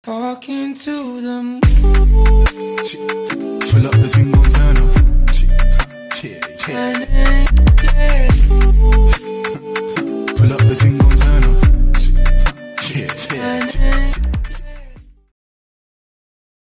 Walking to the moon. Pull up the thing, gon' turn up. Yeah, yeah.